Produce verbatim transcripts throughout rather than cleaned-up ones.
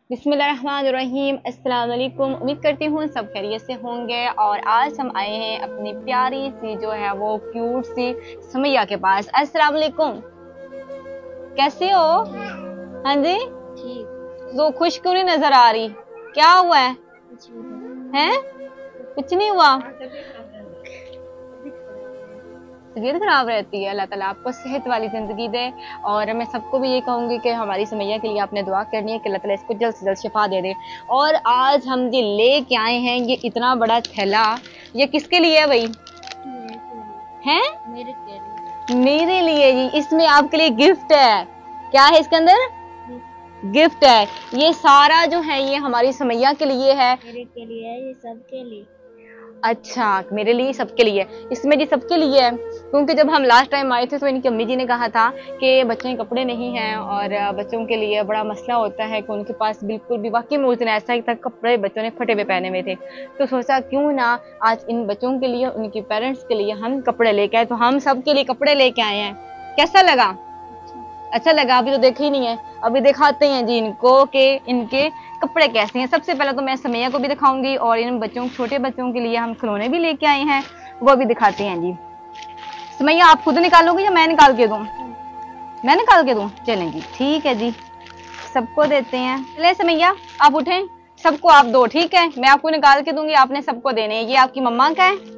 बिस्मिल्लाहिर्रहमानिर्रहीम। अस्सलाम वालेकुम। उम्मीद करती हूँ सब खैरियत से होंगे। और आज हम आए हैं अपनी प्यारी सी जो है वो क्यूट सी सुमैया के पास। अस्सलाम वालेकुम, कैसे हो? हाँ जी, ठीक। तो खुश क्यों नहीं नजर आ रही? क्या हुआ है? हैं? कुछ नहीं हुआ। तबीयत खराब रहती है। अल्लाह ताला आपको सेहत वाली जिंदगी दे। और मैं सबको भी ये कहूंगी कि हमारी सुमैया के लिए आपने दुआ करनी है कि अल्लाह ताला इसको जल्द से जल्द शिफा दे दे। और आज हम ये लेके आए हैं ये इतना बड़ा थैला। ये किसके लिए है भाई? हैं? मेरे लिए। मेरे लिए जी। इसमें आपके लिए गिफ्ट है। क्या है इसके अंदर? गिफ्ट है। ये सारा जो है ये हमारी सुमैया के लिए है। मेरे के लिए है, ये सबके लिए। अच्छा, मेरे लिए सबके लिए। इसमें जी सबके लिए है क्योंकि जब हम लास्ट टाइम आए थे तो इनकी अम्मी जी ने कहा था कि बच्चों के कपड़े नहीं हैं और बच्चों के लिए बड़ा मसला होता है कि उनके पास बिल्कुल भी, वाकई में उस दिन ऐसा ही था, कपड़े बच्चों ने फटे हुए पहने हुए थे। तो सोचा क्यों ना आज इन बच्चों के लिए, उनके पेरेंट्स के लिए हम कपड़े लेके आए। तो हम सबके लिए कपड़े लेके आए हैं। कैसा लगा? अच्छा लगा? अभी तो देखे ही नहीं है, अभी दिखाते हैं जी इनको कि इनके कपड़े कैसे हैं। सबसे पहले तो मैं सुमैया को भी दिखाऊंगी और इन बच्चों, छोटे बच्चों के लिए हम खिलौने भी लेके आए हैं, वो भी दिखाते हैं जी। सुमैया आप खुद निकालोगे या मैं निकाल के दूं? मैं निकाल के दूं? चलें जी, ठीक है जी, सबको देते हैं। चले सुमैया आप उठें, सबको आप दो, ठीक है? मैं आपको निकाल के दूंगी, आपने सबको देने हैं। ये आपकी मम्मा का है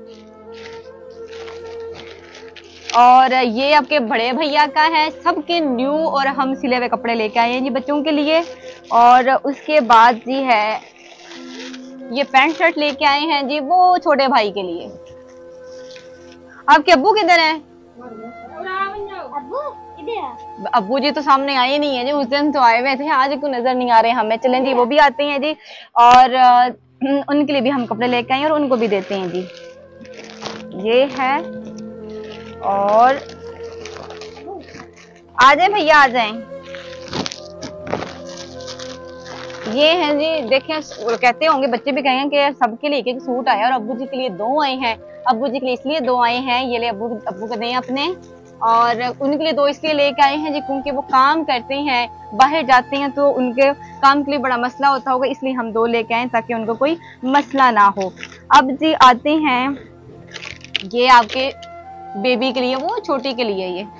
और ये आपके बड़े भैया का है। सबके न्यू और हम सिले हुए कपड़े लेके आए हैं जी बच्चों के लिए। और उसके बाद जी है ये पैंट शर्ट लेके आए हैं जी, वो छोटे भाई के लिए। आपके अब्बू किधर हैं? अब्बू इधर। अब्बू जी तो सामने आए नहीं है जी, उस दिन तो आए हुए थे, आज क्यों नजर नहीं आ रहे हमें। चलें जी, वो भी आते हैं जी और उनके लिए भी हम कपड़े लेके आए हैं और उनको भी देते हैं जी। ये है और आ जाए भैया, आ जाएं। ये है जी, देखें, कहते होंगे बच्चे भी कहेंगे कि सबके लिए एक एक सूट आया और अब्बू जी के लिए दो आए हैं। अब्बू जी के लिए इसलिए दो आए हैं, ये ले अब्बू अब्बू को दें अपने। और उनके लिए दो इसलिए लेके आए हैं जी क्योंकि वो काम करते हैं, बाहर जाते हैं तो उनके काम के लिए बड़ा मसला होता होगा, इसलिए हम दो लेके आए ताकि उनको कोई मसला ना हो। अब जी आते हैं ये आपके बेबी के लिए, वो छोटी के लिए ये,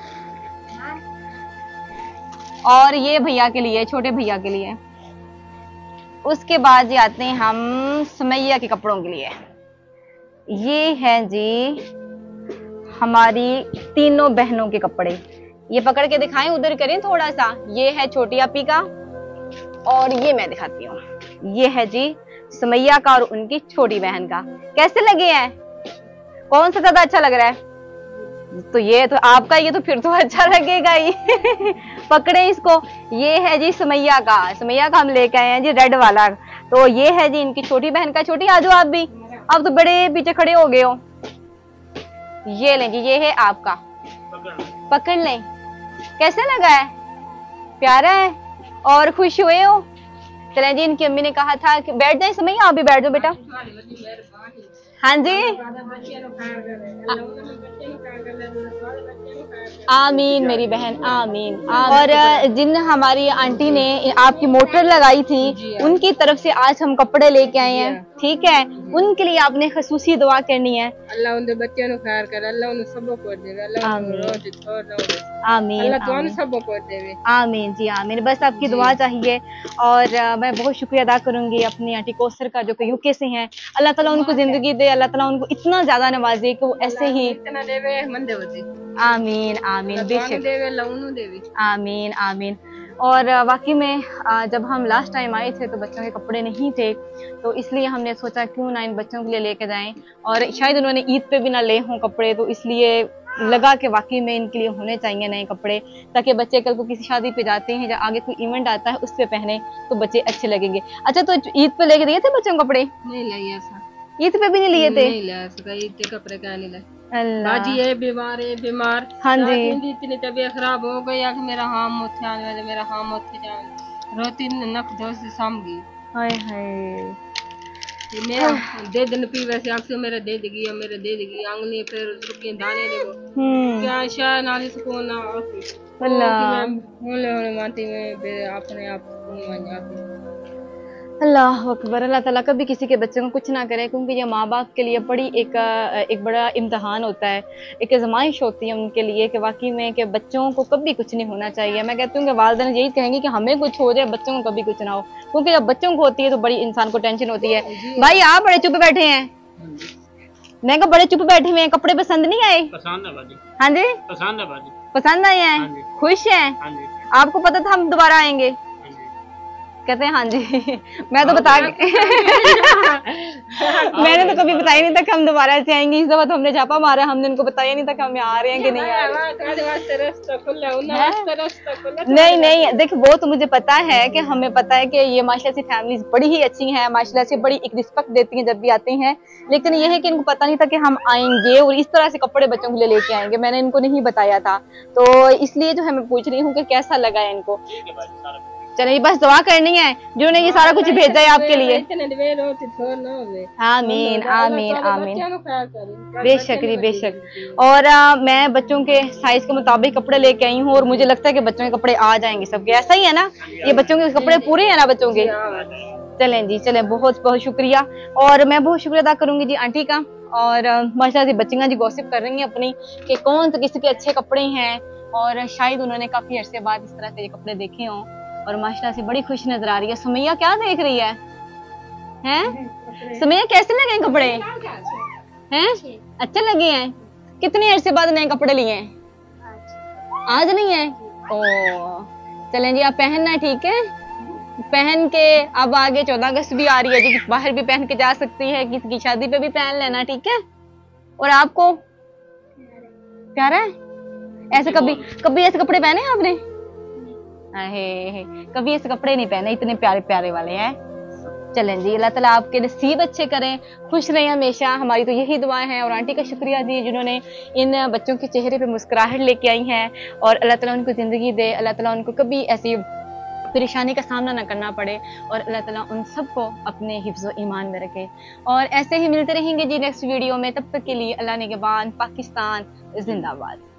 और ये भैया के लिए, छोटे भैया के लिए। उसके बाद ये आते हैं हम सुमैया के कपड़ों के लिए। ये हैं जी हमारी तीनों बहनों के कपड़े। ये पकड़ के दिखाएं, उधर करें थोड़ा सा। ये है छोटी आपी का और ये मैं दिखाती हूँ, ये है जी सुमैया का और उनकी छोटी बहन का। कैसे लगे हैं? कौन सा ज्यादा अच्छा लग रहा है? तो ये तो आपका, ये तो फिर तो अच्छा लगेगा ही। पकड़े इसको। ये है जी सुमैया का, सुमैया का हम लेके आए हैं जी रेड वाला। तो ये है जी इनकी छोटी बहन का। छोटी आ जाओ आप भी, अब तो बड़े पीछे खड़े हो गए हो। ये लें जी, ये है आपका, पकड़ लें। कैसे लगा है? प्यारा है और खुश हुए हो? चलें जी, इनकी अम्मी ने कहा था कि बैठ जाए सुमैया, आप भी बैठ जाओ बेटा। हाँ जी, आमीन मेरी बहन, आमीन। और जिन हमारी आंटी ने आपकी मोटर लगाई थी उनकी तरफ से आज हम कपड़े लेके आए हैं, ठीक है? उनके लिए आपने खसूसी दुआ करनी है। अल्लाह उनके बच्चों को खैर करे, अल्लाह उन्हें सबको को देवे, अल्लाह आमीन आमीन, अल्लाह तो सबको को देवे। आमीन जी, आमीन। बस आपकी दुआ चाहिए। और आ, मैं बहुत शुक्रिया अदा करूंगी अपनी आंटी कौसर का जो कि यूके से हैं। अल्लाह ताला उनको जिंदगी दे, अल्लाह ताला उनको इतना ज्यादा नवाजे कि वो ऐसे ही इतना देवे मंदे होती। आमीन आमीन, बेशक देवे लौनु देवे, आमीन आमीन। और वाकई में जब हम लास्ट टाइम आए थे तो बच्चों के कपड़े नहीं थे, तो इसलिए हमने सोचा क्यों ना इन बच्चों के लिए लेके जाएं। और शायद उन्होंने ईद पे भी ना ले हों कपड़े, तो इसलिए लगा कि वाकई में इनके लिए होने चाहिए नए कपड़े, ताकि बच्चे कल को किसी शादी पे जाते हैं या आगे कोई इवेंट आता है उस पे पहने तो बच्चे अच्छे लगेंगे। अच्छा, तो ईद पे लेके दिए थे बच्चों को कपड़े? नहीं लिए ऐसा, ईद पे भी नहीं लिए थे? नहीं लिया ऐसा, ईद के कपड़े क्या नहीं लाए। अल्लाह, बाजी है बीमार है, बीमार। हाँ जी, इतनी तबीयत खराब हो गई कि मेरा हाथ मुथे आने वाले, मेरा हाथ मुथे जाने रोती नक दो से शाम गई। हाय हाय। मेरा दे दिन पी वैसे आंख से मेरा दे देगी और मेरा दे देगी आंगली फिर सुखी दाने देखो हम्म क्या शायद नाली सुकून ना अल्लाह होले होले माटी में फिर अपने आप सुकून बन जाती। अल्लाह अकबर। अल्लाह ताला कभी किसी के बच्चों को कुछ ना करे, क्योंकि ये माँ बाप के लिए बड़ी एक एक बड़ा इम्तहान होता है, एक आजमाइश होती है उनके लिए कि वाकई में कि बच्चों को कभी कुछ नहीं होना चाहिए। मैं कहती हूँ कि वालिदैन यही कहेंगे कि हमें कुछ हो जाए, बच्चों को कभी कुछ ना हो, क्योंकि जब बच्चों को होती है तो बड़ी इंसान को टेंशन होती है। भाई आप बड़े चुप बैठे हैं, मैं कहा बड़े चुप बैठे हुए हैं, कपड़े पसंद नहीं आए? पसंद है बाजी। हाँ जी पसंद है बाजी। पसंद आए हैं? खुश हैं? आपको पता था हम दोबारा आएंगे? कहते हैं हाँ जी। मैं तो बता मैंने तो कभी बताया नहीं था कि हम दोबारा ऐसे आएंगे। इस दफा तो हमने छापा मारा, हमने इनको बताया नहीं था कि हम आ रहे हैं कि नहीं आ रहे। नहीं नहीं देख, वो तो मुझे पता है कि हमें पता है कि ये माशाल्लाह से फैमिलीज बड़ी ही अच्छी हैं, माशाल्लाह से बड़ी एक रिस्पेक्ट देती हैं जब भी आती हैं, लेकिन ये है कि इनको पता नहीं था कि हम आएंगे और इस तरह से कपड़े बच्चों के लिए लेके आएंगे। मैंने इनको नहीं बताया था, तो इसलिए जो है मैं पूछ रही हूँ कि कैसा लगा है इनको। चलिए बस दुआ करनी है जिन्होंने ये सारा कुछ भेजा है आपके लिए। आमीन आमीन आमीन, बेशक बेशक। और आ, मैं बच्चों के साइज के मुताबिक कपड़े लेके आई हूँ और मुझे लगता है कि बच्चों के कपड़े आ जाएंगे सबके। ऐसा ही है ना? ये बच्चों के कपड़े पूरे हैं ना बच्चों के? चलें जी चलें, बहुत बहुत शुक्रिया। और मैं बहुत शुक्रिया अदा करूंगी जी आंटी का। और माशाल्लाह से बच्चियां जी गॉसिप कर रही हैं अपनी कि कौन से किसी के अच्छे कपड़े हैं, और शायद उन्होंने काफी अरसे बाद इस तरह से ये कपड़े देखे हों और माशाल्लाह से बड़ी खुश नजर आ रही है। सुमैया क्या देख रही है? हैं सुमैया कैसे लगे कपड़े? हैं अच्छे लगे हैं? कितने अरसे बाद नए कपड़े लिए हैं? आज नहीं है? ओ चलें जी, आप पहनना ठीक है, पहन के। अब आगे चौदह अगस्त भी आ रही है जी, बाहर भी पहन के जा सकती है, किसी की शादी पे भी पहन लेना, ठीक है? और आपको प्यारा है? ऐसे कभी कभी ऐसे कपड़े पहने हैं आपने? हे, कभी ऐसे कपड़े नहीं पहने, इतने प्यारे प्यारे वाले हैं। चलें जी, अल्लाह ताला आपके नसीब अच्छे करें, खुश रहें हमेशा, हमारी तो यही दुआ है। और आंटी का शुक्रिया जी जिन्होंने इन बच्चों के चेहरे पे मुस्कुराहट लेके आई हैं, और अल्लाह ताला उनको ज़िंदगी दे, अल्लाह ताला उनको कभी ऐसी परेशानी का सामना ना करना पड़े, और अल्लाह ताला उन सबको अपने हिफ्ज़ ईमान में रखे। और ऐसे ही मिलते रहेंगे जी नेक्स्ट वीडियो में, तब तक के लिए अल्लाह निगहबान, पाकिस्तान जिंदाबाद।